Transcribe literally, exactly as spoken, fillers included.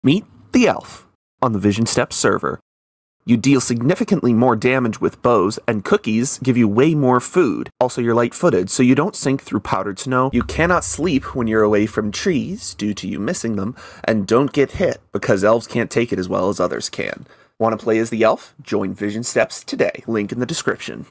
Meet the elf on the VisionSteps server. You deal significantly more damage with bows, and cookies give you way more food. Also, you're light-footed, so you don't sink through powdered snow. You cannot sleep when you're away from trees, due to you missing them, and don't get hit, because elves can't take it as well as others can. Want to play as the elf? Join VisionSteps today. Link in the description.